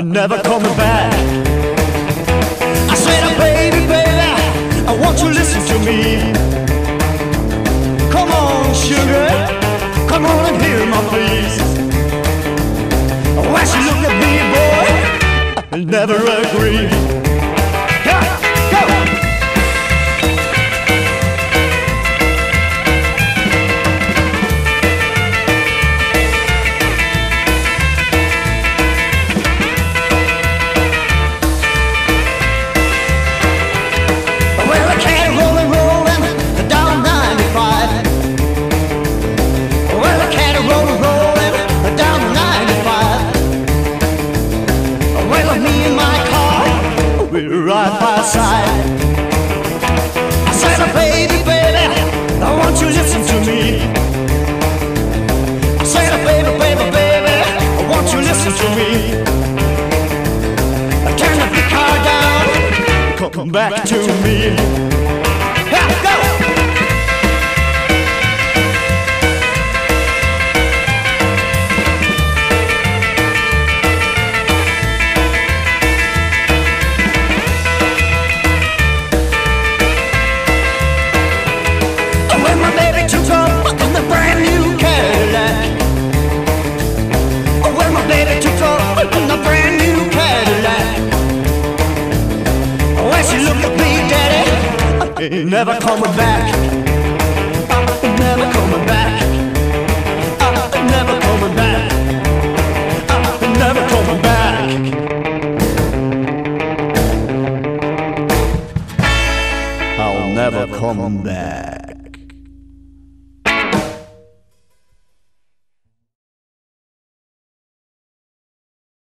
never coming back. I said, oh, baby, baby, I want you to listen to me. Come on, sugar, come on and hear my pleas. Why she look at me, boy, I'll never agree. Go, go. Right by side. I said, oh, baby, baby, I want you to listen to me. I said, oh, baby, baby, baby, I want you to listen to me. Turn the big car down, come back to me. Yeah, go! Ain't never coming back. Ain't never coming back. Ain't never coming back. Ain't never coming back. I'll never come back.